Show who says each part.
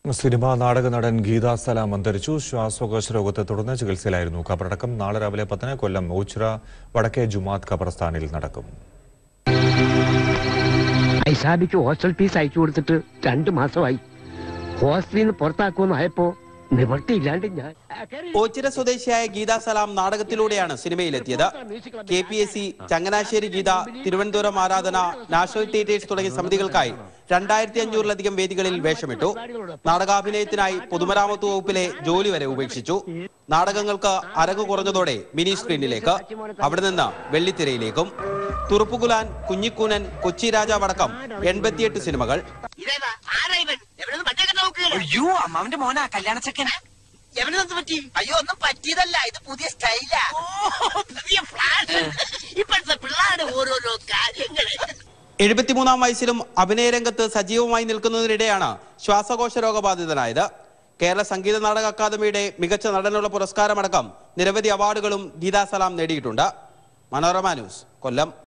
Speaker 1: Cinema നാടക നടൻ ഗീതാ സലാം അന്തരിച്ചു. ശ്വാസകോശ രോഗത്തെ തുടർന്ന് ചികിത്സയിലായിരുന്നു. ഖബറടക്കം നാളെ രാവിലെ 10 കൊല്ലം ഓച്ചിറ വടക്കേ ജുമാത്ത് ഖബർസ്ഥാനിൽ നടക്കും.
Speaker 2: ഐസാബിക്ക് ഹോസ്റ്റൽ ഫീസ് അയച്ചു കൊടുത്തിട്ട് 2 മാസമായി. ഹോസ്റ്റലിൽ നിന്ന് പുറത്താക്കുമെന്നായപ്പോ നിവൃത്തിയില്ലാണ്ട് ഞാൻ
Speaker 3: ഓച്ചിറ സ്വദേശിയായ ഗീതാ സലാം നാടകത്തിലൂടെയാണ് സിനിമയിലെത്തിയത്. KPSC, ചങ്ങനാശ്ശേരി ഗീത, തിരുവനന്തപുരം ആരാധന, നാഷണൽ തിയേറ്റേഴ്സ് തുടങ്ങിയ സമിതികൾക്കായി 2500-ലധികം വേദികളിൽ വേഷമിട്ടു. നാടകാഭിനയത്തിനായി പൊതുമരാമത്ത് വകുപ്പിലെ ജോലി വരെ ഉപേക്ഷിച്ചു. നാടകങ്ങൾക്ക് അരങ്ങ് കുറഞ്ഞതോടെ മിനി സ്ക്രീനിലേക്ക്, അവിടെ നിന്ന് വെള്ളിത്തിരയിലേക്കും. തുറുപ്പുകുലാൻ, കുഞ്ഞിക്കൂനൻ, കൊച്ചി രാജാവടക്കം 88 സിനിമകൾ.
Speaker 4: അയ്യോ, അമ്മാവന്റെ മോനാ കല്യാണച്ചക്കൻ. അയ്യോ, ഒന്നും പറ്റിയതല്ല, ഇത് പുതിയ സ്റ്റൈലാ. ഇപ്പോഴത്തെ പിള്ളേരുടെ ഓരോരോ കാര്യങ്ങള്.
Speaker 3: 73-ാം വയസ്സിലും അഭിനയരംഗത്ത് സജീവമായി നിൽക്കുന്നതിനിടെയാണ് ശ്വാസകോശ രോഗബാധിതനായത്. കേരള സംഗീത നാടക അക്കാദമിയുടെ മികച്ച നടനുള്ള പുരസ്കാരമടക്കം നിരവധി അവാർഡുകളും ഗീതാ സലാം നേടിയിട്ടുണ്ട്. മനോരമ ന്യൂസ്, കൊല്ലം.